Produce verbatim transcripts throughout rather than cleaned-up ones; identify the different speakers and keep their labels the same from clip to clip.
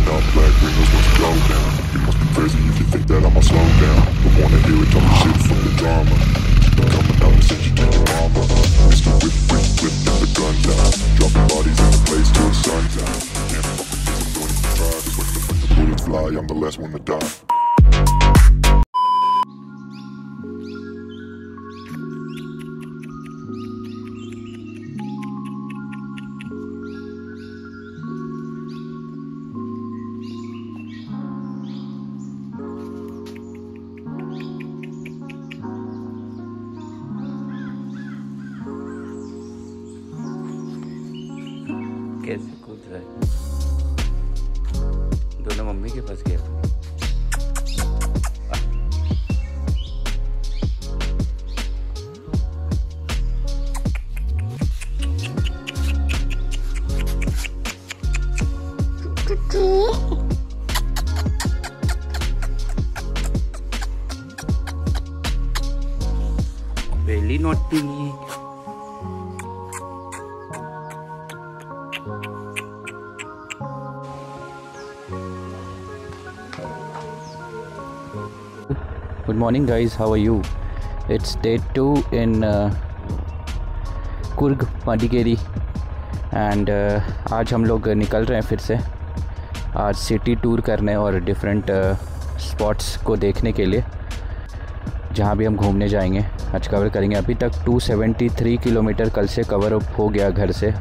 Speaker 1: up, black ringers when you go down. You must be crazy if you think that I'ma slow down. Don't wanna hear it, talking shit from the drama. Coming out and send you to your mama. Mister Whip, whip, whip, get the gun down. Dropping bodies in the place till the sun's out. Can't fuck with this, I'm going to try. Cause when the, when the bullets fly, I'm the last one to die.
Speaker 2: कैसे कूद रहा है, दोनों mummy के पास गया। Very naughty. Good morning guys, how are you? It's day two in uh, Coorg Madikeri and uh, आज हम लोग निकल रहे हैं फिर से आज सिटी टूर करने और डिफरेंट स्पॉट्स को देखने के लिए। जहाँ भी हम घूमने जाएंगे आज कवर करेंगे। अभी तक दो सौ तिहत्तर किलोमीटर कल से कवर अप हो गया घर से।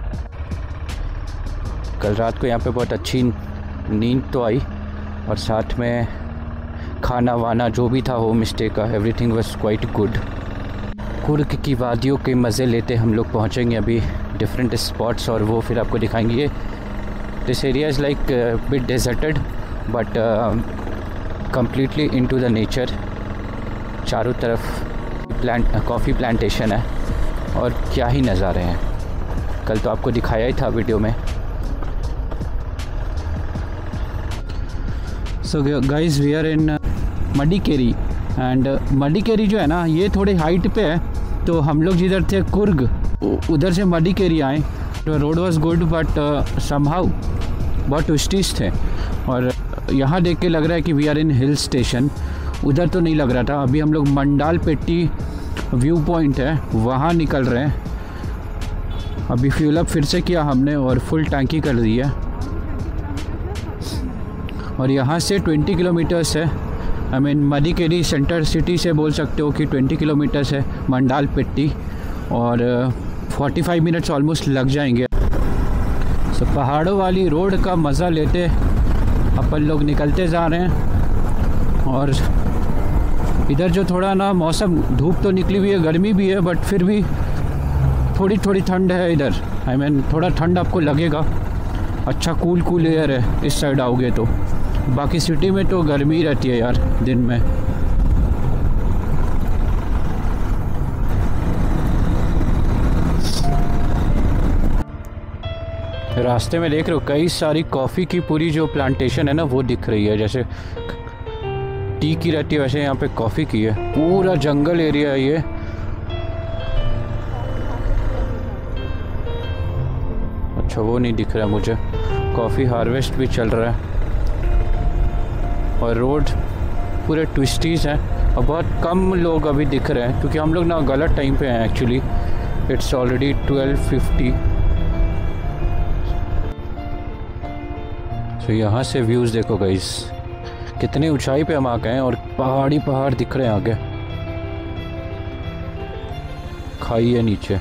Speaker 2: कल रात को यहाँ पे बहुत अच्छी नींद तो आई और साथ में खाना वाना जो भी था होम स्टे का everything was quite good. Coorg की वादियों के मज़े लेते हम लोग पहुँचेंगे अभी डिफरेंट स्पॉट्स और वो फिर आपको दिखाएंगे। This area is like bit deserted but completely into the nature. चारों तरफ प्लांट कॉफ़ी प्लांटेशन है और क्या ही नज़ारे हैं। कल तो आपको दिखाया ही था वीडियो में। So guys we are in Madikeri and Madikeri जो है ना ये थोड़े हाइट पे है, तो हम लोग जिधर थे कुर्ग उधर से मडिकेरी आए। तो road was good but somehow बहुत ट्विस्टीज थे और यहाँ देख के लग रहा है कि we are in hill station. उधर तो नहीं लग रहा था। अभी हम लोग मंडालपेट्टी व्यू पॉइंट है वहाँ निकल रहे हैं। अभी फ्यूल अप फिर से किया हमने और फुल टैंकी कर दी है और यहाँ से बीस किलोमीटर्स है। I mean Madikeri centre city से बोल सकते हो कि बीस किलोमीटर्स है मंडालपेट्टी और पैंतालीस मिनट्स ऑलमोस्ट लग जाएंगे। सो so, पहाड़ों वाली रोड का मज़ा लेते अपन लोग निकलते जा रहे हैं। और इधर जो थोड़ा ना मौसम धूप तो निकली हुई है, गर्मी भी है बट फिर भी थोड़ी थोड़ी ठंड है इधर। आई I मीन mean, थोड़ा ठंड आपको लगेगा। अच्छा कूल कूल एयर है इस साइड आओगे तो। बाकी सिटी में तो गर्मी रहती है यार दिन में। रास्ते में देख रहे हो कई सारी कॉफ़ी की पूरी जो प्लांटेशन है ना वो दिख रही है। जैसे टी की रहती है वैसे यहाँ पे कॉफ़ी की है। पूरा जंगल एरिया है ये। अच्छा वो नहीं दिख रहा है मुझे। कॉफ़ी हार्वेस्ट भी चल रहा है और रोड पूरे ट्विस्टीज हैं और बहुत कम लोग अभी दिख रहे हैं क्योंकि हम लोग ना गलत टाइम पे हैं actually. It's already twelve fifty. तो यहाँ से व्यूज़ देखो गाइस कितनी ऊंचाई पे हम आ गए हैं और पहाड़ी पहाड़ दिख रहे हैं आगे। खाई है नीचे।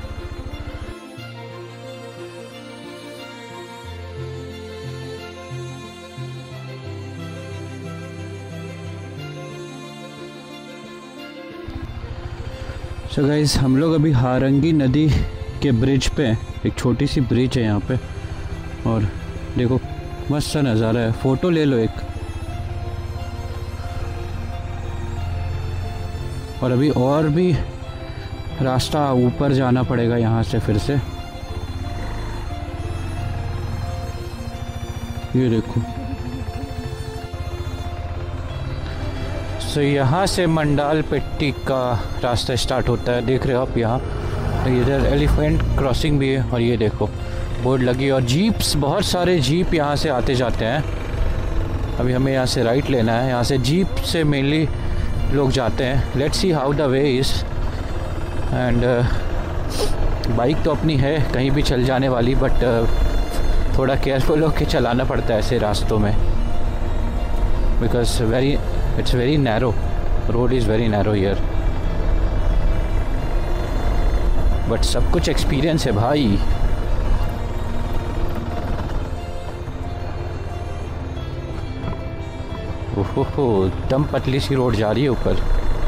Speaker 2: सो गाइस हम लोग अभी हारंगी नदी के ब्रिज पे, एक छोटी सी ब्रिज है यहाँ पे और देखो मस्त सा नज़ारा है। फ़ोटो ले लो एक। और अभी और भी रास्ता ऊपर जाना पड़ेगा यहाँ से फिर से। ये देखो। सो यहाँ से मंडालपेट्टी का रास्ता स्टार्ट होता है। देख रहे हो आप यहाँ इधर एलिफेंट क्रॉसिंग भी है और ये देखो बोर्ड लगी और जीप्स, बहुत सारे जीप यहाँ से आते जाते हैं। अभी हमें यहाँ से राइट लेना है। यहाँ से जीप से मेनली लोग जाते हैं। Let's see how the way is. And bike तो अपनी है, कहीं भी चल जाने वाली, बट uh, थोड़ा केयरफुल होकर चलाना पड़ता है ऐसे रास्तों में, because very it's very narrow, road is very narrow here. But सब कुछ एक्सपीरियंस है भाई। ओहो, दम पतली सी रोड जा रही है ऊपर।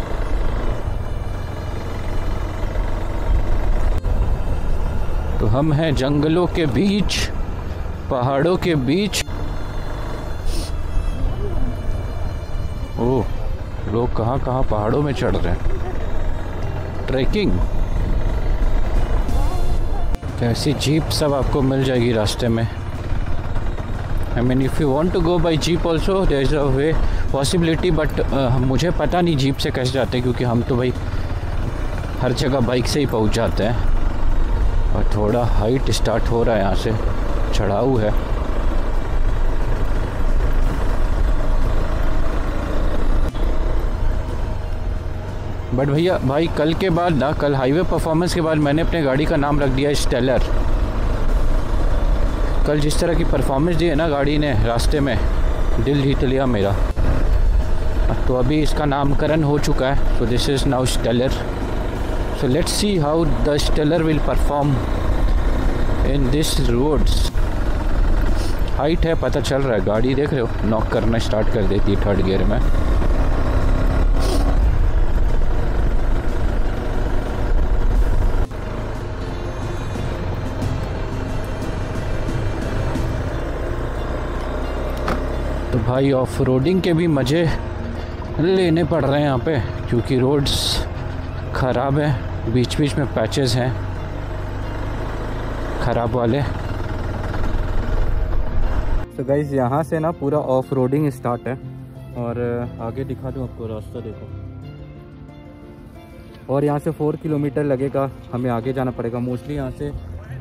Speaker 2: तो हम हैं जंगलों के बीच, पहाड़ों के बीच। ओह, लोग कहाँ कहाँ पहाड़ों में चढ़ रहे हैं। ट्रैकिंग। तो ऐसी जीप सब आपको मिल जाएगी रास्ते में। I mean if you want to go by jeep also there is a way possibility, but मुझे पता नहीं जीप से कैसे जाते हैं, क्योंकि हम तो भाई हर जगह बाइक से ही पहुंच जाते हैं। और थोड़ा हाइट स्टार्ट हो रहा है, यहाँ से चढ़ाऊ है। बट भैया भाई कल के बाद ना, कल हाईवे परफॉर्मेंस के बाद मैंने अपने गाड़ी का नाम रख दिया स्टेलर। कल जिस तरह की परफॉर्मेंस दी है ना गाड़ी ने रास्ते में, दिल जीत लिया मेरा। तो अभी इसका नामकरण हो चुका है, तो this is now stellar. So let's see how the stellar will perform in this roads. Height है, पता चल रहा है। गाड़ी देख रहे हो, नॉक करना स्टार्ट कर देती है थर्ड गियर में। तो भाई ऑफ रोडिंग के भी मज़े लेने पड़ रहे हैं यहाँ पे, क्योंकि रोड्स ख़राब है, बीच बीच में पैचेस हैं ख़राब वाले। तो गाइस यहाँ से ना पूरा ऑफ रोडिंग स्टार्ट है, और आगे दिखा दूँ आपको रास्ता, देखो। और यहाँ से फोर किलोमीटर लगेगा हमें आगे जाना पड़ेगा। मोस्टली यहाँ से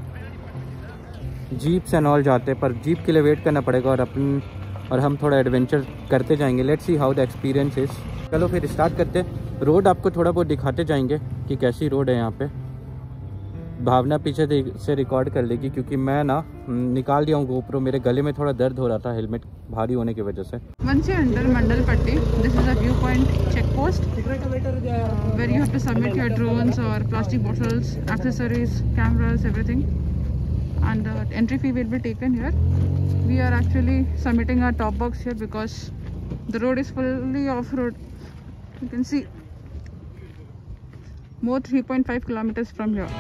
Speaker 2: जीप्स एंड ऑल जाते हैं, पर जीप के लिए वेट करना पड़ेगा, और अपन और हम थोड़ा एडवेंचर करते जाएंगे। Let's see how the experience is. चलो फिर स्टार्ट करते। रोड आपको थोड़ा बहुत दिखाते जाएंगे कि कैसी रोड है यहाँ पे। भावना पीछे से रिकॉर्ड कर लेगी, क्योंकि मैं ना निकाल दिया हूँ गोप्रो, मेरे गले में थोड़ा दर्द हो रहा था हेलमेट भारी होने की वजह से।
Speaker 3: Once you enter Mandalpatti, this is a viewpoint checkpost uh, where you have to submit your drones or plastic bottles, accessories, cameras, everything, and uh, entry fee will be taken here. We are actually submitting our top box here because the road is fully off-road. You can see more three point five kilometers from here.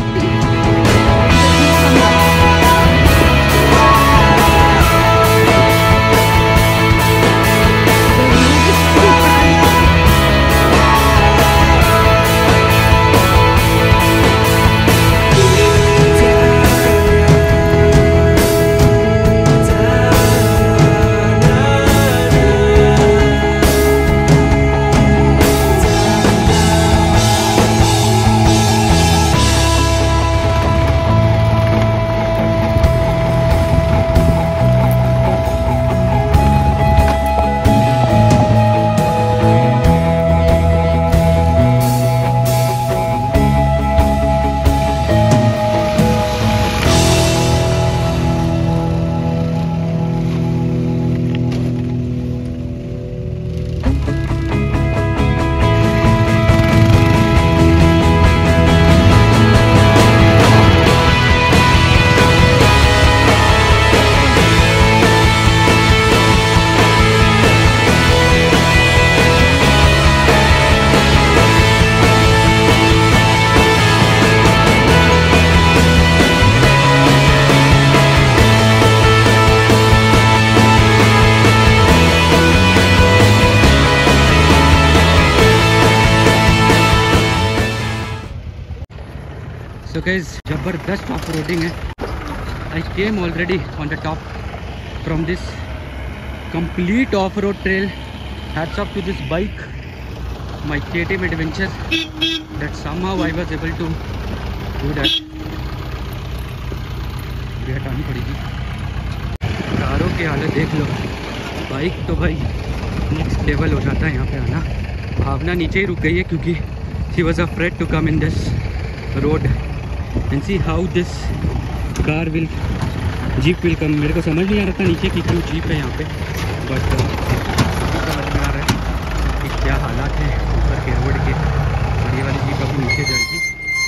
Speaker 2: So guys, जबरदस्त off roading है। I came already on the top from this complete off-road trail. Hats off to this bike, my K T M adventure, that somehow I was able to do that. ये हटानी पड़ेगी। कारों की हालत देख लो
Speaker 4: bike तो भाई next level हो जाता है यहाँ पे आना। भावना नीचे ही रुक गई है क्योंकि she was afraid to come in this road and see how this car will jeep will come. मेरे को समझ नहीं आ रहा था नीचे कि क्यों जीप है यहाँ पे, बट समझ में आ रहा है कि क्या हालात है ऊपर के रोड के। और ये वाली जीप अभी नीचे जाएगी।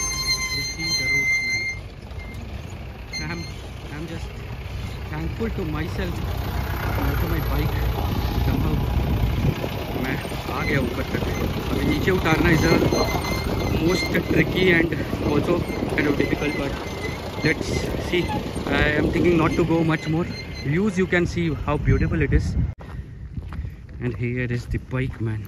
Speaker 4: I'm, I'm just thankful to myself, to my bike. Somehow मैं आ गया ऊपर तक। अभी नीचे उतारना is the most tricky and also kind of difficult, but let's see. I am thinking not to go much more. Views you can see how beautiful it is and here is the bike man.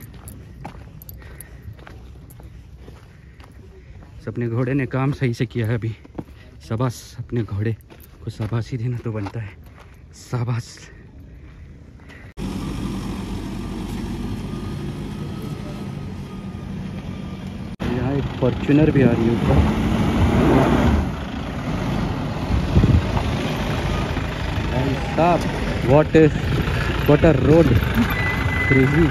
Speaker 4: अपने घोड़े ने काम सही से किया है अभी। शाबाश, अपने घोड़े को शाबाशी देना तो बनता है। शाबाश। यहाँ एक फॉर्च्यूनर भी आ रही है ऊपर। साहब what what a road, crazy,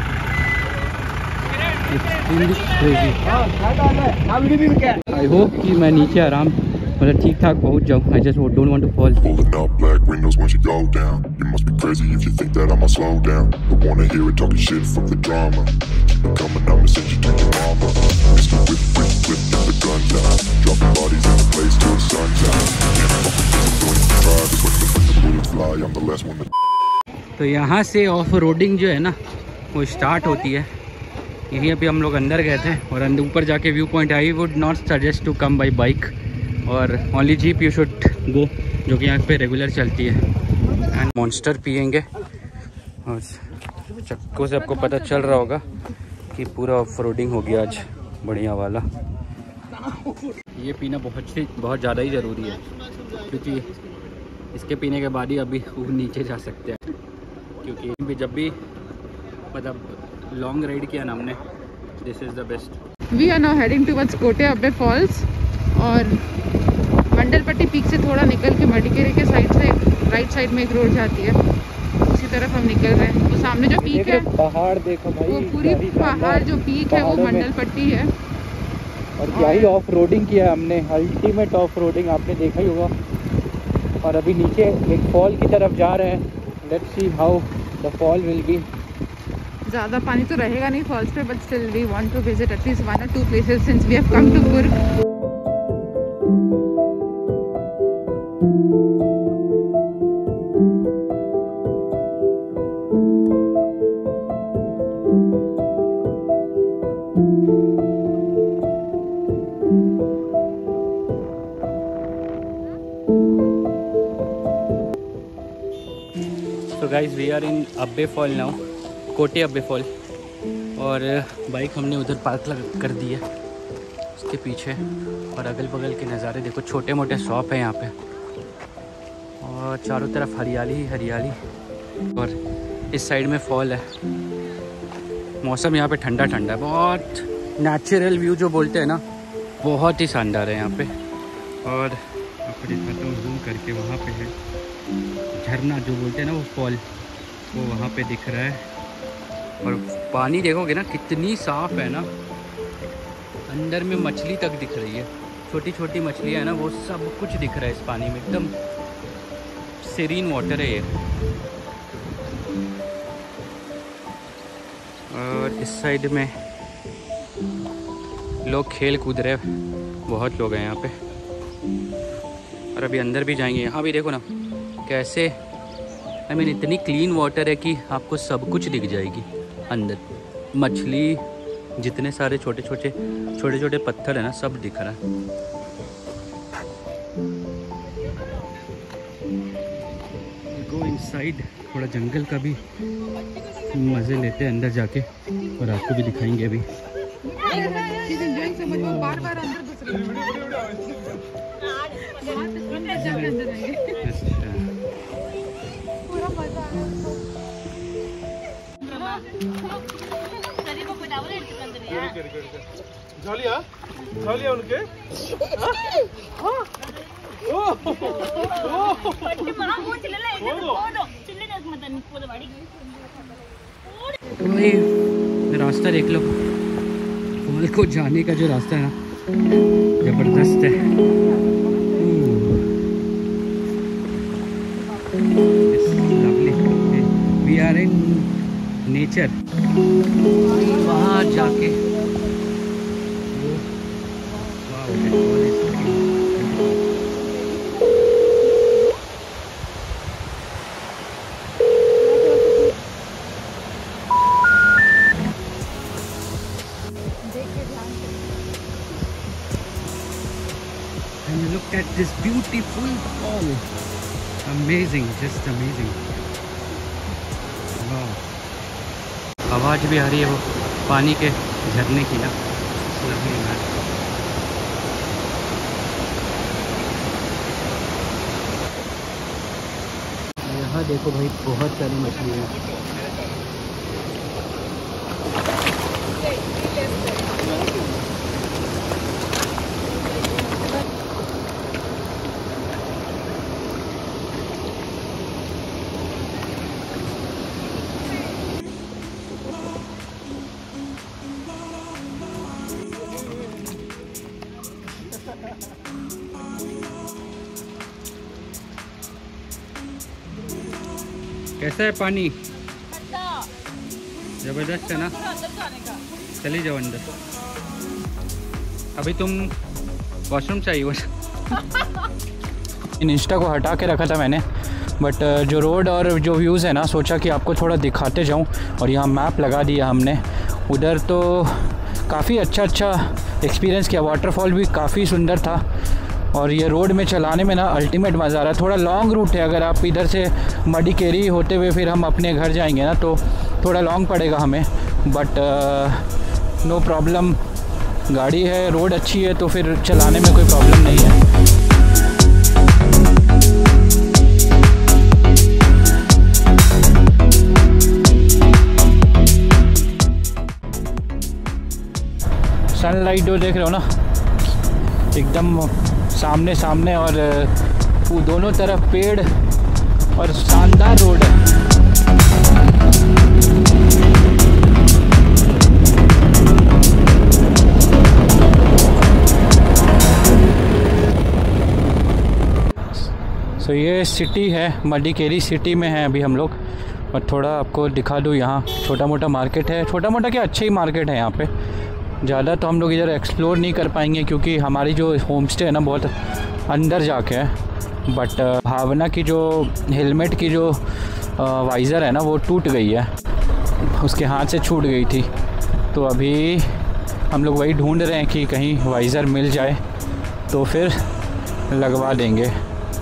Speaker 4: I hope कि मैं नीचे आराम मतलब ठीक ठाक पहुंच जाऊं। I just don't want to fall.
Speaker 1: Pulling up black windows once you go down. You must be crazy if you think that I'ma slow down. Don't wanna hear it talking shit, fuck the drama. Keep it coming, I'ma send you to your mama. Mister Whip, whip, whip, get the gun down. Dropping bodies in the place till the sun's out. Can't fuck with this, I'm going to try. Cause when the, when the bullets fly, I'm the last one to...
Speaker 4: तो यहाँ से off roading जो है ना वो start होती है। यहीं अभी हम लोग अंदर गए थे और अंदर ऊपर जाके view point. I would not suggest to come by bike और only jeep you should go, जो कि यहाँ पे रेगुलर चलती है। एंड मॉन्स्टर पियेंगे और चक्कों से आपको पता चल रहा होगा कि पूरा ऑफ रोडिंग हो गया आज बढ़िया वाला। ये पीना बहुत ही बहुत ज़्यादा ही ज़रूरी है क्योंकि इसके पीने के बाद ही अभी नीचे जा सकते हैं। क्योंकि जब भी मतलब लॉन्ग राइड किया ना हमने, this is the best.
Speaker 3: We are now heading towards Kote Abbey false और मंडलपट्टी पीक से थोड़ा निकल के मडिकेरी के साइड से राइट साइड में एक रोड जाती है, उसी तरफ हम निकल रहे हैं। वो सामने जो पीक है
Speaker 4: पहाड़ देखो भाई,
Speaker 3: वो पूरी पहाड़ जो पीक है वो मंडलपट्टी है।
Speaker 4: और क्या ही ऑफ रोडिंग किया है हमने, अल्टीमेट ऑफ रोडिंग आपने देखा ही होगा। और अभी नीचे एक फॉल की तरफ जा रहे हैं। Let's see how the fall will be.
Speaker 3: ज़्यादा पानी तो रहेगा नहीं फॉल्स पे, but still we want to visit at least one और two places since we have come to Coorg. So guys, we are in Abbey fall now, Kote Abbey fall. और bike हमने उधर पार्क कर दी है उसके पीछे। और अगल बगल के नज़ारे देखो, छोटे मोटे शॉप है यहाँ पे और चारों तरफ हरियाली ही हरियाली। और इस साइड में फॉल है। मौसम यहाँ पे ठंडा ठंडा है, बहुत नेचुरल व्यू जो बोलते हैं ना, बहुत ही शानदार है यहाँ पे। और आपको दिखाता हूँ जूम करके, वहाँ पे है झरना जो बोलते हैं ना, वो फॉल वो वहाँ पे दिख रहा है। और पानी देखोगे ना कितनी साफ़ है ना, अंदर में मछली तक दिख रही है, छोटी छोटी मछलियाँ है ना, वो सब कुछ दिख रहा है इस पानी में। एकदम सीरीन वाटर है ये। और इस साइड में लोग खेल कूद रहे, बहुत लोग हैं यहाँ पे। और अभी अंदर भी जाएंगे। यहाँ भी देखो ना कैसे, आई मीन इतनी क्लीन वाटर है कि आपको सब कुछ दिख जाएगी अंदर। मछली, जितने सारे छोटे छोटे छोटे छोटे पत्थर है ना, सब दिख रहा है। गो इनसाइड, थोड़ा जंगल का भी मज़े लेते हैं अंदर जाके, और आपको भी दिखाएंगे अभी। बार बार अंदर घुस रही
Speaker 5: है। उनके
Speaker 4: तो भाई रास्ता देख लो, फॉल को जाने का जो रास्ता है ना ज़बरदस्त है। We are in nature. वहाँ जाके and look at this beautiful fall. Amazing, just amazing. Wow. आवाज़ भी आ रही है वो पानी के झरने की ना। Lovely man. यहाँ देखो भाई बहुत सारी मछली है। कैसा है पानी? जबरदस्त है ना। चली जाओ अंदर। अभी तुम वॉशरूम से आई हो।
Speaker 2: इन इंस्टा को हटा के रखा था मैंने, बट जो रोड और जो व्यूज़ है ना सोचा कि आपको थोड़ा दिखाते जाऊं, और यहाँ मैप लगा दिया हमने। उधर तो काफ़ी अच्छा अच्छा एक्सपीरियंस किया, वाटरफॉल भी काफ़ी सुंदर था, और ये रोड में चलाने में ना अल्टीमेट मज़ा आ रहा है। थोड़ा लॉन्ग रूट है, अगर आप इधर से मडिकेरी होते हुए फिर हम अपने घर जाएंगे ना तो थोड़ा लॉन्ग पड़ेगा हमें, बट नो प्रॉब्लम। गाड़ी है, रोड अच्छी है, तो फिर चलाने में कोई प्रॉब्लम नहीं है। सनलाइट जो देख रहे हो ना एकदम सामने सामने, और वो दोनों तरफ पेड़ और शानदार रोड है। सो ये सिटी है, मडिकेरी सिटी में है अभी हम लोग, और थोड़ा आपको दिखा दूँ। यहाँ छोटा मोटा मार्केट है, छोटा मोटा क्या अच्छी ही मार्केट है यहाँ पे। ज़्यादा तो हम लोग इधर एक्सप्लोर नहीं कर पाएंगे क्योंकि हमारी जो होम स्टे है ना बहुत अंदर जाके है। बट भावना की जो हेलमेट की जो वाइज़र है ना वो टूट गई है, उसके हाथ से छूट गई थी, तो अभी हम लोग वही ढूंढ रहे हैं कि कहीं वाइज़र मिल जाए तो फिर लगवा देंगे।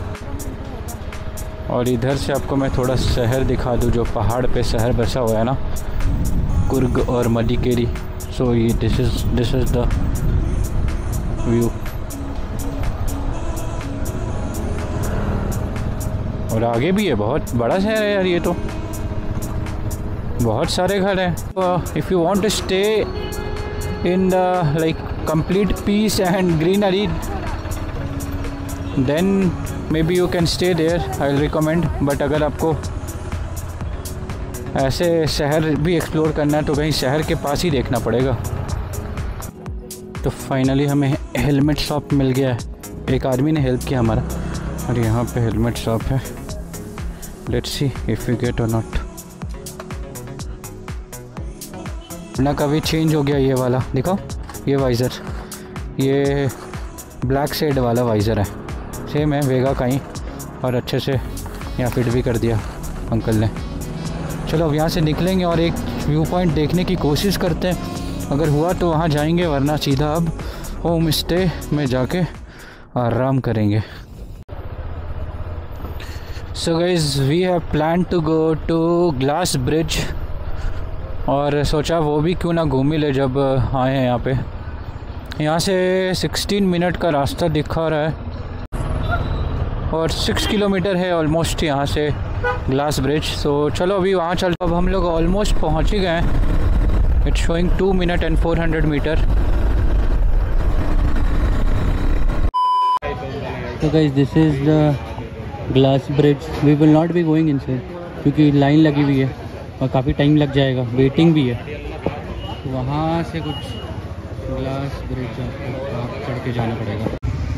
Speaker 2: और इधर से आपको मैं थोड़ा शहर दिखा दूँ, जो पहाड़ पे शहर बसा हुआ है ना, कुर्ग और मडिकेरी। सो ये this is this is the view. और आगे भी है, बहुत बड़ा शहर है यार ये तो, बहुत सारे घर हैं। If you want to stay in the like complete peace and greenery then maybe you can stay there, I will recommend. But अगर आपको ऐसे शहर भी एक्सप्लोर करना है तो कहीं शहर के पास ही देखना पड़ेगा। तो फाइनली हमें हेलमेट शॉप मिल गया है, एक आदमी ने हेल्प किया हमारा, और यहाँ पे हेलमेट शॉप है। Let's see if you get और नॉट। ना कभी चेंज हो गया ये वाला, देखो ये वाइज़र, ये ब्लैक शेड वाला वाइज़र है, सेम है वेगा का ही, और अच्छे से यहाँ फिट भी कर दिया अंकल ने। चलो अब यहाँ से निकलेंगे और एक व्यू पॉइंट देखने की कोशिश करते हैं, अगर हुआ तो वहाँ जाएंगे, वरना सीधा अब होम स्टे में जाके आराम करेंगे। So guys we have plan to go to glass bridge, और सोचा वो भी क्यों ना घूम ही ले जब आए हैं यहाँ पे। यहाँ से सोलह मिनट का रास्ता दिखा रहा है, और सिक्स किलोमीटर है ऑलमोस्ट यहाँ से ग्लास ब्रिज। सो चलो अभी वहाँ चलते। अब हम लोग ऑलमोस्ट पहुँच ही गए हैं। It's showing two minute and four hundred metre.
Speaker 4: तो guys this is the glass bridge, we will not be going inside क्योंकि लाइन लगी हुई है और काफ़ी टाइम लग जाएगा, वेटिंग भी है। वहाँ से कुछ ग्लास ब्रिज आपको चढ़ के जाना पड़ेगा।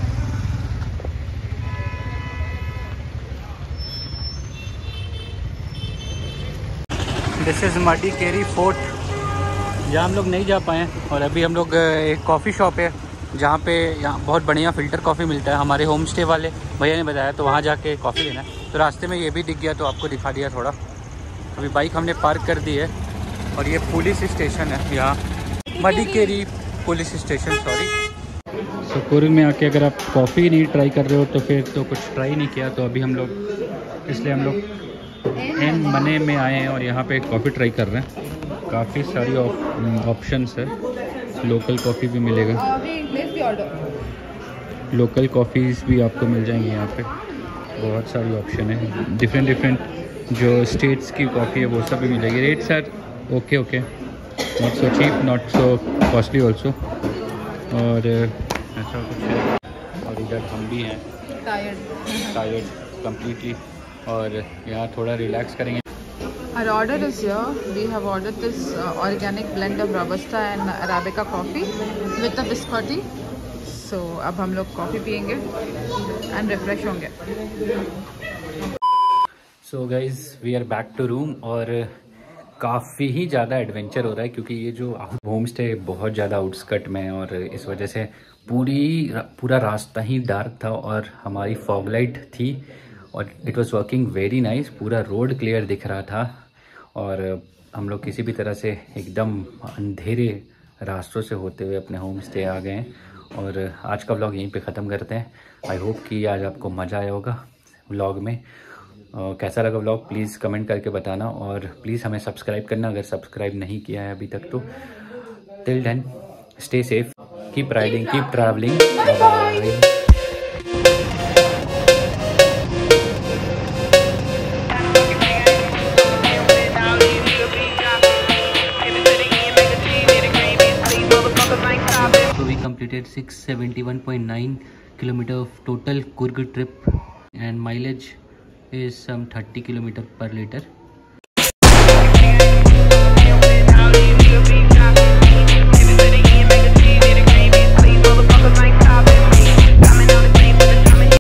Speaker 4: दिस इज़ मडिकेरी फोर्ट, जहाँ हम लोग नहीं जा पाए हैं। और अभी हम लोग एक कॉफ़ी शॉप है जहाँ पे यहाँ बहुत बढ़िया फ़िल्टर कॉफ़ी मिलता है, हमारे होम स्टे वाले भैया ने बताया, तो वहाँ जाके कॉफ़ी लेना है। तो रास्ते में ये भी दिख गया तो आपको दिखा दिया थोड़ा। अभी बाइक हमने पार्क कर दी है और ये पुलिस स्टेशन है यहाँ, Madikeri police station, sorry. So Coorg में आके अगर आप कॉफ़ी नहीं ट्राई कर रहे हो तो फिर तो कुछ ट्राई नहीं किया। तो अभी हम लोग, इसलिए हम लोग एन मने में आए हैं और यहाँ पे कॉफ़ी ट्राई कर रहे हैं। काफ़ी सारी ऑप्शंस है, लोकल कॉफ़ी भी मिलेगा, लोकल कॉफ़ीज़ भी आपको मिल जाएंगी यहाँ पे। बहुत सारी ऑप्शन है, डिफरेंट डिफरेंट जो स्टेट्स की कॉफ़ी है वो सब भी मिलेगी। Rates are okay okay, not so cheap, not so costly also. और ऐसा कुछ है। और इधर हम भी हैं टायर्ड टायर्ड कम्प्लीटली, और यहाँ थोड़ा रिलैक्स करेंगे।
Speaker 3: Our order is here. We have ordered this uh, organic blend of Robusta and Arabica coffee with a biscotti. So अब हम लोग कॉफ़ी पियेंगे and refresh होंगे।
Speaker 4: So guys we are back to room, और काफ़ी ही ज़्यादा adventure हो रहा है क्योंकि ये जो होम स्टे बहुत ज़्यादा आउटस्कट में है और इस वजह से पूरी पूरा रास्ता ही डार्क था और हमारी फॉग लाइट थी और it was working very nice. पूरा रोड क्लियर दिख रहा था और हम लोग किसी भी तरह से एकदम अंधेरे रास्तों से होते हुए अपने होम स्टे आ गए हैं। और आज का व्लॉग यहीं पे ख़त्म करते हैं। आई होप कि आज आपको मज़ा आया होगा व्लॉग में। Uh, कैसा लगा व्लॉग प्लीज़ कमेंट करके बताना, और प्लीज़ हमें सब्सक्राइब करना अगर सब्सक्राइब नहीं किया है अभी तक तो। Till then stay safe, keep riding, keep travelling, bye. So we completed six seventy-one point nine kilometer of total Kurg trip and mileage is some thirty kilometer per liter.